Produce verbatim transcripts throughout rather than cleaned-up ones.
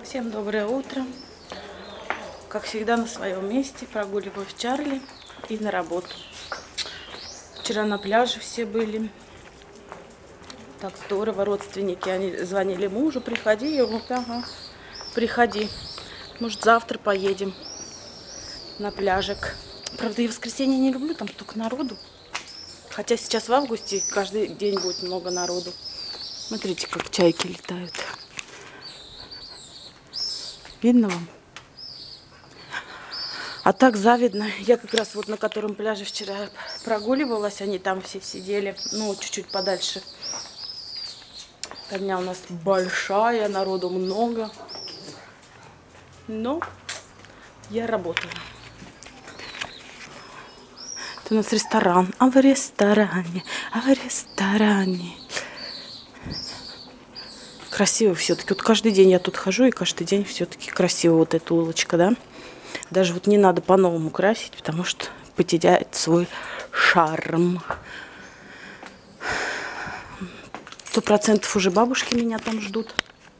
Всем доброе утро. Как всегда на своем месте прогуливаюсь Чарли и на работу. Вчера на пляже все были. Так здорово, родственники, они звонили мужу, приходи. Я говорю, ага, приходи. Может, завтра поедем на пляжик. Правда, я в воскресенье не люблю, там столько народу. Хотя сейчас в августе каждый день будет много народу. Смотрите, как чайки летают. Видно вам? А так завидно. Я как раз вот на котором пляже вчера прогуливалась. Они там все сидели. Ну, чуть-чуть подальше. Дня у нас большая, народу много. Но я работала. Это у нас ресторан. А в ресторане, а в ресторане. Красиво все-таки. Вот каждый день я тут хожу, и каждый день все-таки красиво вот эта улочка, да? Даже вот не надо по-новому красить, потому что потеряет свой шарм. Сто процентов уже бабушки меня там ждут.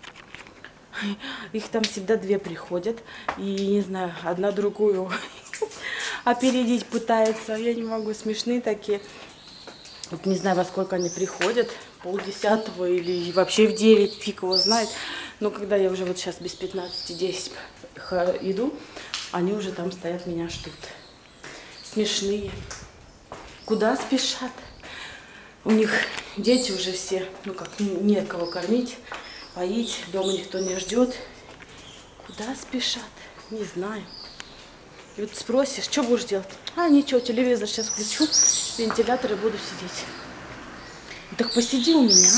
Их там всегда две приходят. И, не знаю, одна другую опередить пытается. Я не могу, смешные такие. Вот не знаю, во сколько они приходят. Полдесятого или вообще в девять, фиг его знает. Но когда я уже вот сейчас без пятнадцати десять иду, они уже там стоят, меня ждут. Смешные. Куда спешат? У них дети уже все, ну как, некого кормить, поить. Дома никто не ждет. Куда спешат? Не знаю. И вот спросишь, что будешь делать? А, ничего, телевизор сейчас включу, вентилятор и буду сидеть. Так посиди у меня.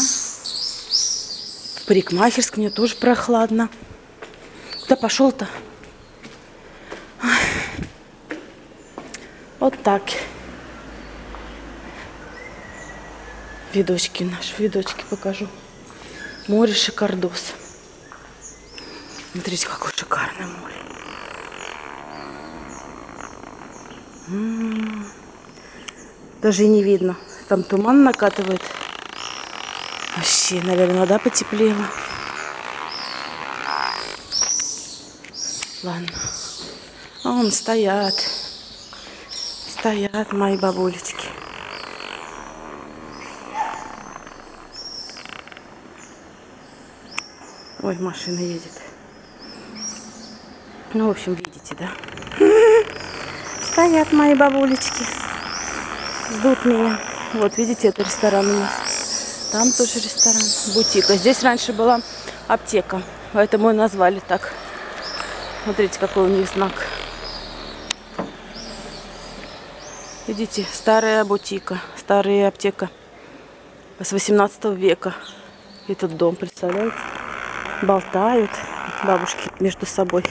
В парикмахерской мне тоже прохладно. Куда пошел-то? Вот так. Видочки наши, видочки покажу. Море шикардос. Смотрите, какое шикарное море. М-м-м. Даже и не видно. Там туман накатывает. Вообще, наверное, вода потеплела. Ладно. А вон стоят. Стоят мои бабулечки. Ой, машина едет. Ну, в общем, видите, да? Стоят мои бабулечки. Ждут меня. Вот, видите, это ресторан у нас. Там тоже ресторан. Бутик. А здесь раньше была аптека. Поэтому и назвали так. Смотрите, какой у них знак. Видите, старая бутика. Старая аптека. С восемнадцатого века. Этот дом, представляете? Болтают бабушки между собой.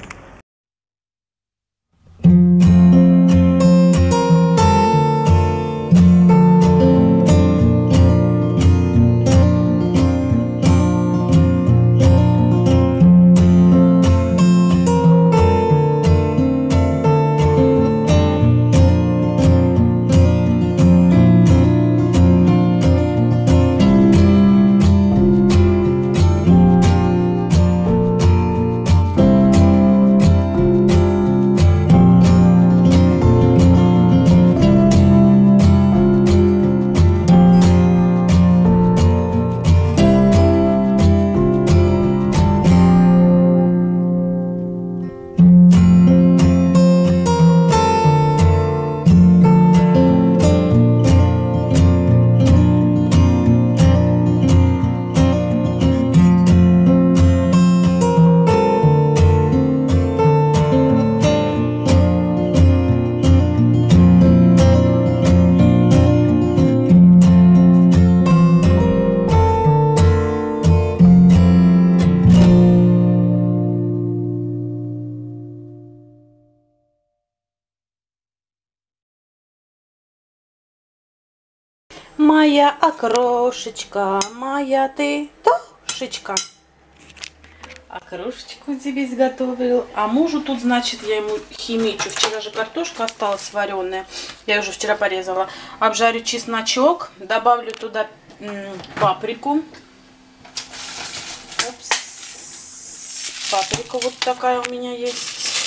Моя окрошечка, моя ты тошечка. Окрошечку тебе изготовил. А мужу тут, значит, я ему химичу. Вчера же картошка осталась вареная. Я уже вчера порезала. Обжарю чесночок. Добавлю туда м, паприку. Опс. Паприка вот такая у меня есть.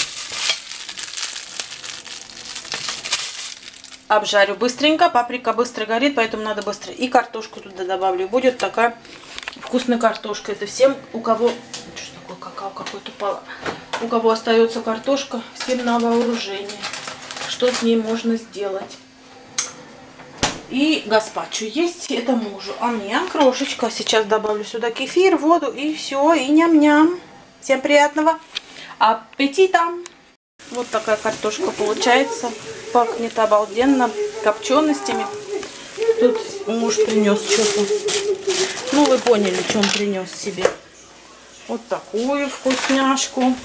Обжарю быстренько. Паприка быстро горит, поэтому надо быстро. И картошку туда добавлю. Будет такая вкусная картошка. Это всем, у кого... Что такое какао какое-то упало? У кого остается картошка, всем на вооружение. Что с ней можно сделать? И гаспачо есть, это мужу. А мне крошечка. Сейчас добавлю сюда кефир, воду и все. И ням-ням. Всем приятного аппетита. Вот такая картошка получается. Пахнет обалденно копченостями. Тут муж принес что-то. Ну, вы поняли, что он принес себе. Вот такую вкусняшку.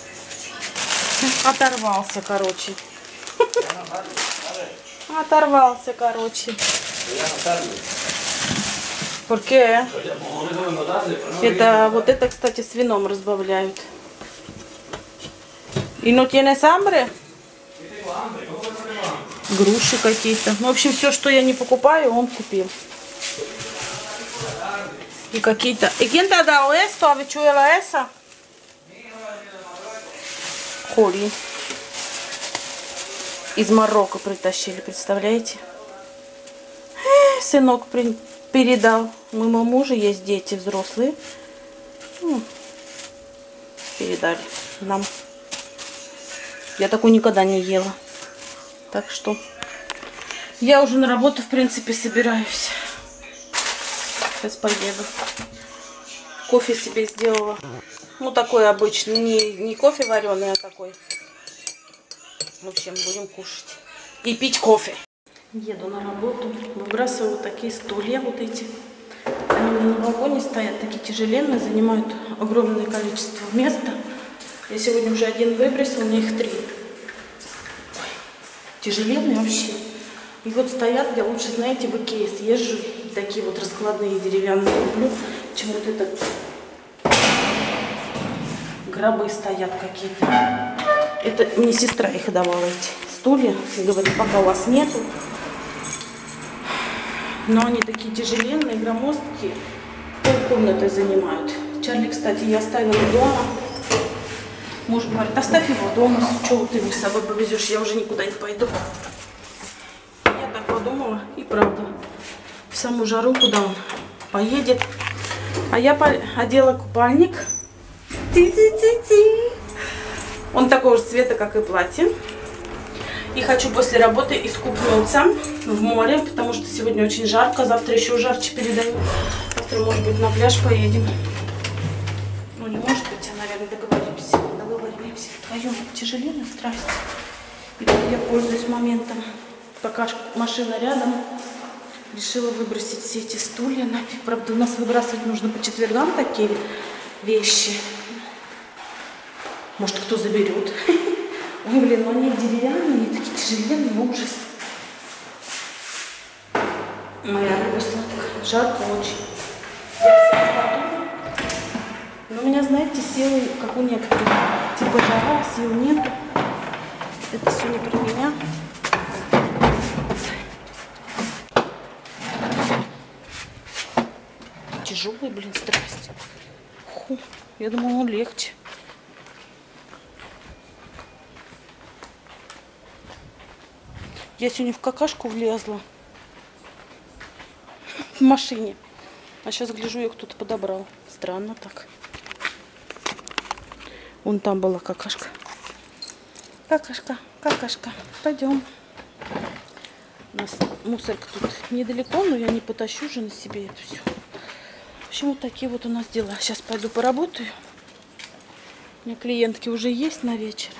Оторвался, короче. Оторвался, короче. Porque? Это, вот это, кстати, с вином разбавляют. И no tienes hambre? Груши какие-то. В общем, все, что я не покупаю, он купил. И какие-то... ¿Y quién te ha dado esto? ¿Habichuela esa? Холи. Из Марокко притащили, представляете? Сынок при... передал. У моего мужа есть дети взрослые. Ну, передали нам. Я такой никогда не ела. Так что я уже на работу, в принципе, собираюсь. Сейчас поеду. Кофе себе сделала. Ну, такой обычный. Не, не кофе вареный, а такой. В общем, будем кушать. И пить кофе. Еду на работу. Выбрасываю вот такие стулья вот эти. Они на балконе стоят, такие тяжеленные, занимают огромное количество места. Я сегодня уже один выбросил, у меня их три. Ой, тяжеленные вообще. И вот стоят, я лучше, знаете, в Икее съезжу. Такие вот раскладные деревянные куплю, чем вот это. Гробы стоят какие-то. Это мне сестра их давала, эти стулья. И говорит, пока у вас нету. Но они такие тяжеленные, громоздкие. Полкомнаты занимают. Чарли, кстати, я оставила дома. Муж говорит, оставь его дома. Что ты мне с собой повезешь? Я уже никуда не пойду. Я так подумала. И правда. В саму жару, куда он поедет. А я одела купальник. Ти-ти-ти-ти. Он такого же цвета, как и платье. И хочу после работы искупнуться в море, потому что сегодня очень жарко. Завтра еще жарче передаю. Завтра, может быть, на пляж поедем. Ну, не может быть, а, наверное, договоримся. Договоримся. Вдвоем тяжеленная страсть. И вот я пользуюсь моментом, пока машина рядом. Решила выбросить все эти стулья нафиг. Правда, у нас выбрасывать нужно по четвергам такие вещи. Может, кто заберет. Ой, блин, но они деревянные, такие тяжеленные, ужас. Моя рыба сладкая. Жарко очень. Но у меня, знаете, силы, как у некоторых. Типа жара, сил нету. Это все не про меня. Тяжелый, блин, страсть. Фу, я думала, он легче. Я сегодня в какашку влезла. В машине. А сейчас гляжу, ее кто-то подобрал. Странно так. Вон там была какашка. Какашка, какашка. Пойдем. У нас мусорка тут недалеко, но я не потащу же на себе это все. В общем, вот такие вот у нас дела. Сейчас пойду поработаю. У меня клиентки уже есть на вечер.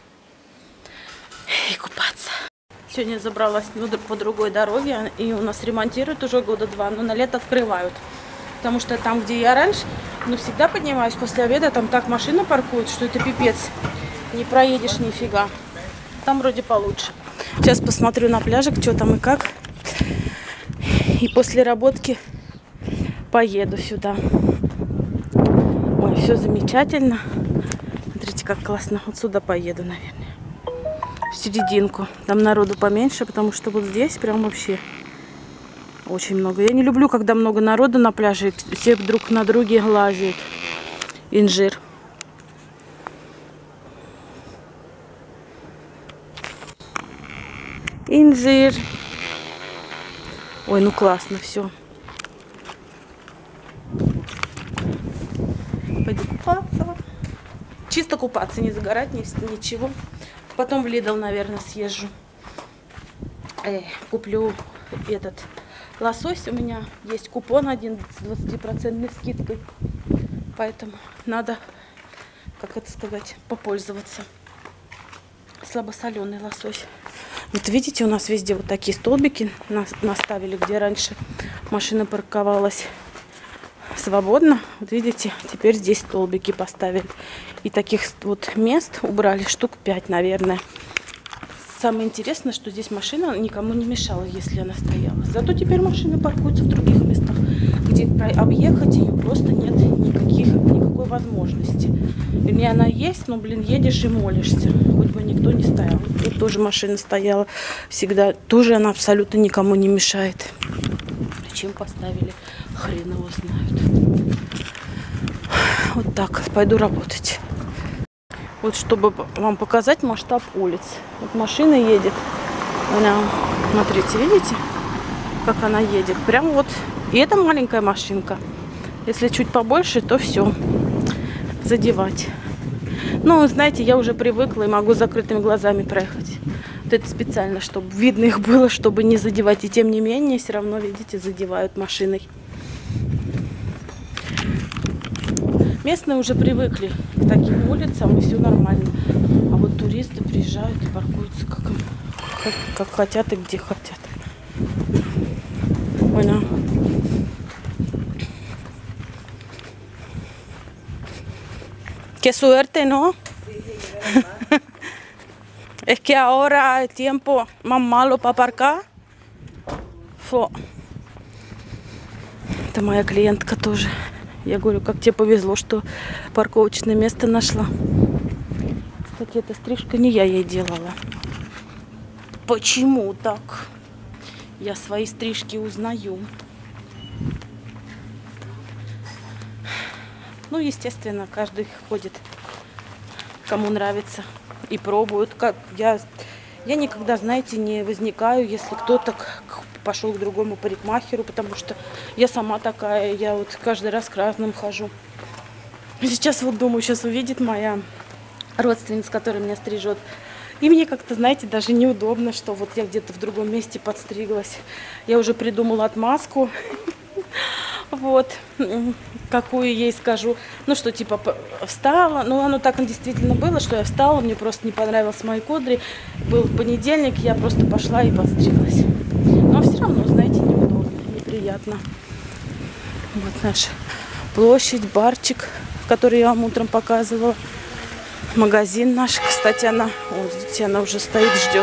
И купаться. Сегодня забралась по другой дороге. И у нас ремонтируют уже года два. Но на лето открывают. Потому что там, где я раньше, ну, всегда поднимаюсь после обеда. Там так машина паркует, что это пипец. Не проедешь нифига. Там вроде получше. Сейчас посмотрю на пляжик, что там и как. И после работки поеду сюда. Ой, все замечательно. Смотрите, как классно. Вот сюда поеду, наверное. В серединку. Там народу поменьше, потому что вот здесь прям вообще очень много. Я не люблю, когда много народу на пляже. Все друг на друге глазеют. Инжир. инжир. Ой, ну классно все. Пойду купаться. Чисто купаться, не загорать, ни, ничего. Потом в Lidl, наверное, съезжу. Э, куплю этот лосось. У меня есть купон один с двадцатипроцентной скидкой. Поэтому надо, как это сказать, попользоваться. Слабосоленый лосось. Вот видите, у нас везде вот такие столбики наставили, где раньше машина парковалась свободно. Вот видите, теперь здесь столбики поставили. И таких вот мест убрали штук пять, наверное. Самое интересное, что здесь машина никому не мешала, если она стояла. Зато теперь машины паркуются в других местах, где объехать ее просто нет никаких, никакой возможности. Вернее, она есть, но, блин, едешь и молишься. Хоть бы никто не стоял. Тут тоже машина стояла всегда. Тоже она абсолютно никому не мешает. Зачем поставили? Хрен его знают. Вот так. Пойду работать. Вот чтобы вам показать масштаб улиц. Вот машина едет. Она, смотрите, видите, как она едет? Прям вот. И это маленькая машинка. Если чуть побольше, то все. Задевать. Ну, знаете, я уже привыкла и могу с закрытыми глазами проехать. Вот это специально, чтобы видно их было, чтобы не задевать. И тем не менее, все равно, видите, задевают машиной. Местные уже привыкли к таким улицам, и все нормально. А вот туристы приезжают и паркуются как, как, как хотят и где хотят. Bueno. Qué suerte, ¿no? Es que ahora el tiempo más malo para aparcar. Фу. Это моя клиентка тоже. Я говорю, как тебе повезло, что парковочное место нашла. Кстати, эта стрижка не я ей делала. Почему так? Я свои стрижки узнаю. Ну, естественно, каждый ходит, кому нравится, и пробует. Как я, я никогда, знаете, не возникаю, если кто-то пошел к другому парикмахеру, потому что я сама такая, я вот каждый раз к разным хожу. Сейчас вот думаю, сейчас увидит моя родственница, которая меня стрижет. И мне как-то, знаете, даже неудобно, что вот я где-то в другом месте подстриглась. Я уже придумала отмазку. Вот, какую ей скажу. Ну, что типа встала. Ну, оно так действительно было, что я встала, мне просто не понравились мои кудри. Был понедельник, я просто пошла и подстриглась. Но все равно, знаете, неудобно, неприятно. Вот наша площадь, барчик, который я вам утром показывала. Магазин наш, кстати, она, вот видите, она уже стоит, ждет.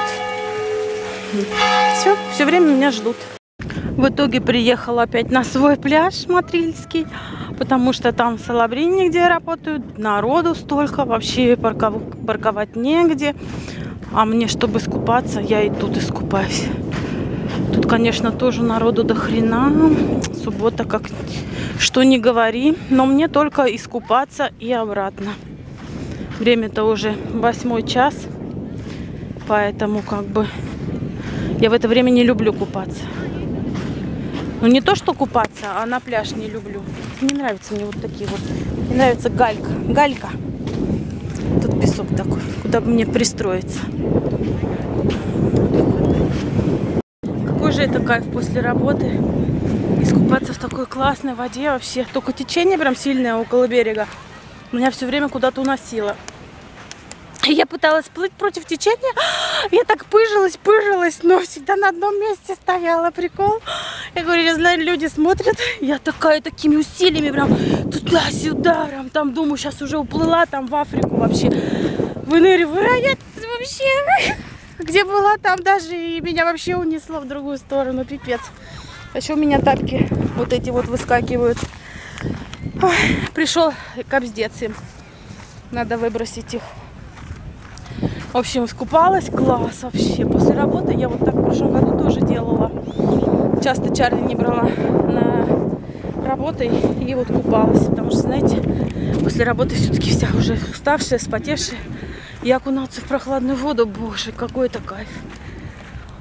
Все, все время меня ждут. В итоге приехала опять на свой пляж Матрильский, потому что там в Салабрине, где я работаю, народу столько, вообще парков... парковать негде. А мне, чтобы искупаться, я и тут искупаюсь. Тут, конечно, тоже народу до хрена. Суббота, как что ни говори, но мне только искупаться и обратно. Время-то уже восьмой час, поэтому как бы я в это время не люблю купаться. Ну не то, что купаться, а на пляж не люблю. Не нравятся мне вот такие вот. Мне нравится галька. Галька. Тут песок такой, куда бы мне пристроиться. Какой же это кайф после работы. Искупаться в такой классной воде вообще. Только течение прям сильное около берега. Меня все время куда-то уносило. Я пыталась плыть против течения. Я так пыжилась, пыжилась, но всегда на одном месте стояла. Прикол. Я говорю, я знаю, люди смотрят. Я такая, такими усилиями прям туда-сюда. Прям там, думаю, сейчас уже уплыла там в Африку вообще. Выныриваю. А я вообще... Где была, там даже и меня вообще унесло в другую сторону. Пипец. А еще у меня тапки вот эти вот выскакивают. Ой, пришел капздец им. Надо выбросить их. В общем, искупалась. Класс вообще. После работы я вот так в прошлом году тоже делала. Часто Чарли не брала на работу и вот купалась. Потому что, знаете, после работы все-таки вся уже уставшая, вспотевшая. И окунаться в прохладную воду, боже, какой это кайф.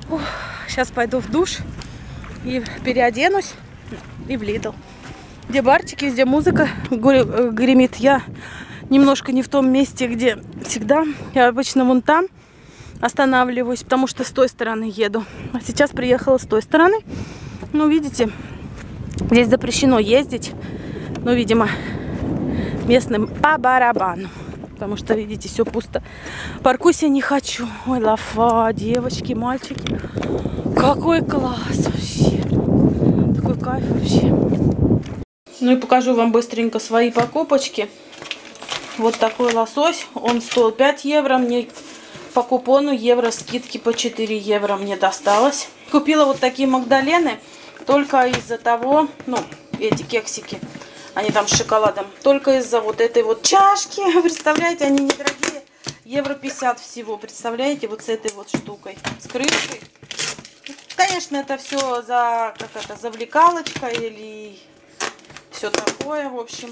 Ух, сейчас пойду в душ и переоденусь и в Lidl. Где барчики, где музыка гремит. Я немножко не в том месте, где всегда. Я обычно вон там останавливаюсь, потому что с той стороны еду. А сейчас приехала с той стороны. Ну, видите, здесь запрещено ездить. Но, видимо, местным по барабану. Потому что, видите, все пусто. Паркуйся не хочу. Ой, лафа, девочки, мальчики. Какой класс вообще. Такой кайф вообще. Ну и покажу вам быстренько свои покупочки. Вот такой лосось. Он стоил пять евро. Мне по купону евро скидки по четыре евро мне досталось. Купила вот такие магдалены. Только из-за того, ну, эти кексики. Они там с шоколадом. Только из-за вот этой вот чашки. Представляете, они недорогие. Евро пятьдесят всего. Представляете, вот с этой вот штукой. С крышкой. Конечно, это все за, как это, завлекалочка или все такое, в общем.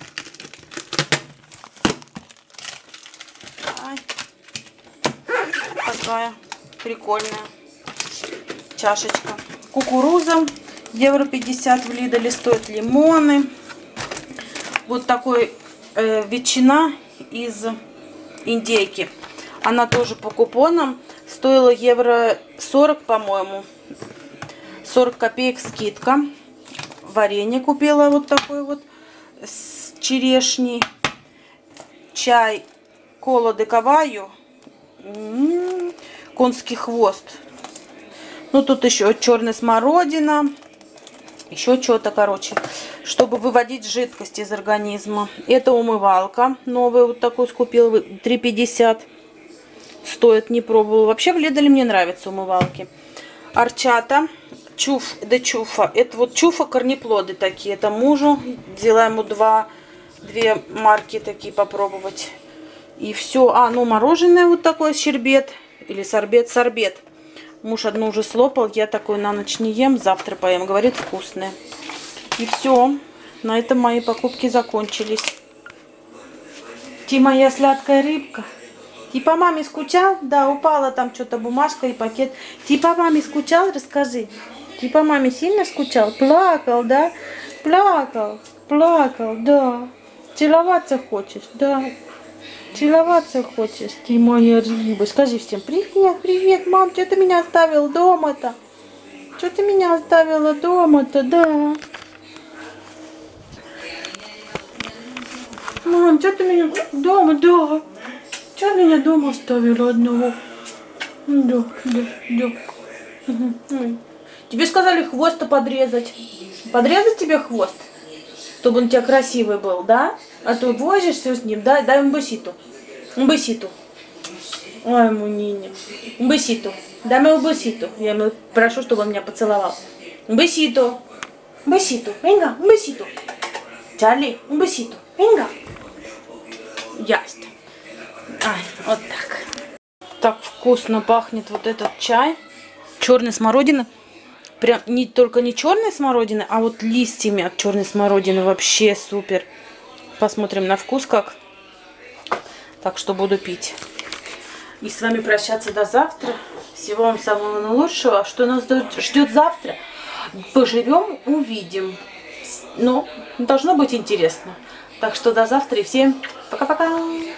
Ай. Такая прикольная чашечка. Кукуруза. Евро пятьдесят в Lidl стоит, лимоны. Вот такой э, ветчина из индейки. Она тоже по купонам. Стоила евро сорок, по-моему. сорок копеек скидка. Варенье купила вот такой вот с черешней. Чай кола де каваю. М-м-м, конский хвост. Ну, тут еще черная смородина. Еще что-то, короче, чтобы выводить жидкость из организма. Это умывалка. Новая вот такую скупила. три пятьдесят. Стоит, не пробовала. Вообще в Lidl мне нравятся умывалки. Арчата. Чуф де чуфа. Это вот чуфа корнеплоды такие. Это мужу. Взяла ему два, две марки такие попробовать. И все. А, ну мороженое вот такое, щербет. Или сорбет, сорбет. Муж одну уже слопал, я такой на ночь не ем, завтра поем. Говорит, вкусные. И все. На этом мои покупки закончились. Ты моя сладкая рыбка. Ты по маме скучал? Да, упала там что-то бумажка и пакет. Ты по маме скучал? Расскажи. Ты по маме сильно скучал? Плакал, да? Плакал, плакал, да. Целоваться хочешь? Да. Целоваться хочешь, ты моя рыба. Скажи всем привет, привет, мам, что ты меня оставил дома-то? Что ты меня оставила дома-то, да? Мам, что ты меня дома, да? Что меня дома оставила одного? Да, да, да. Угу. Тебе сказали хвост-то подрезать. Подрезать тебе хвост? Чтобы он у тебя красивый был, да? А то возишься с ним, да? Дай ему беситу. Беситу. Ой, муниня. Беситу. Дай ему беситу. Я ему прошу, чтобы он меня поцеловал. Беситу. Беситу. Инга, беситу. Чарли, беситу. Инга. Ясно. Ай, вот так. Так вкусно пахнет вот этот чай. Черная смородина. Прям не только не черной смородины, а вот листьями от черной смородины. Вообще супер. Посмотрим на вкус как. Так что буду пить. И с вами прощаться до завтра. Всего вам самого наилучшего. Что нас ждет завтра? Поживем, увидим. Но должно быть интересно. Так что до завтра и всем пока-пока.